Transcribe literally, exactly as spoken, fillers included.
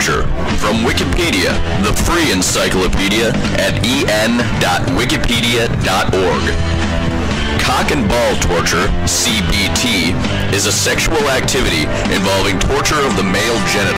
torture from Wikipedia, the free encyclopedia at e n dot wikipedia dot org. Cock and ball torture, C B T, is a sexual activity involving torture of the male genital.